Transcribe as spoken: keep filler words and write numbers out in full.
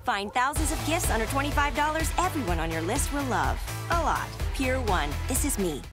Find thousands of gifts under twenty-five dollars everyone on your list will love. A lot. Pier one. This is me.